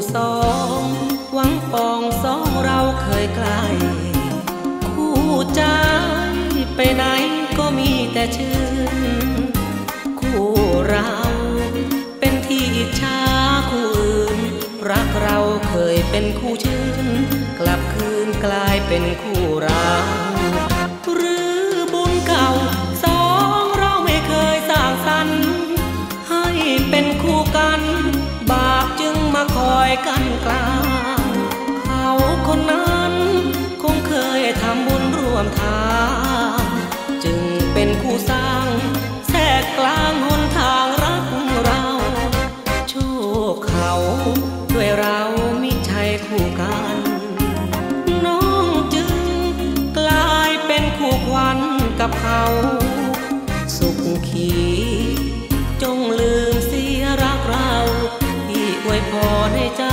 สองหวังปองสองเราเคยใกล้คู่ใจไปไหนก็มีแต่ชื่นคู่เราเป็นที่อิจฉาคู่อื่นรักเราเคยเป็นคู่ชื่นกลับคืนกลายเป็นคู่ร้างหรือบุญเก่าสองเราไม่เคยสร้างสรรค์ให้เป็นคู่กันบาปจึงมาคอยกันกลางเขาคนนั้นคงเคยทำบุญร่วมทางจึงเป็นคู่สร้างแทรกกลางหนทางรักเราโชคเขาด้วยเรามิใช่คู่กันน้องจึงกลายเป็นคู่ขวัญกับเขาสุขขีจงลืมเสียรักเราที่อวยพรให้เจ้า